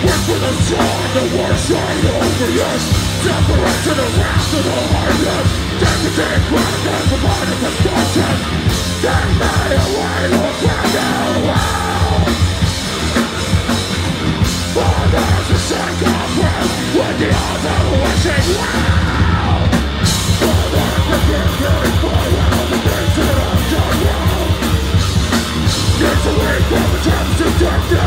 for the sun, the war side over us. Separate to the wrath of the heartless. Take the day back as a part of the process. Take me away, look back now. For there's a second breath with the other wishing wow. For there's a victory for all the things that I've done wrong. It's a week of attempts to take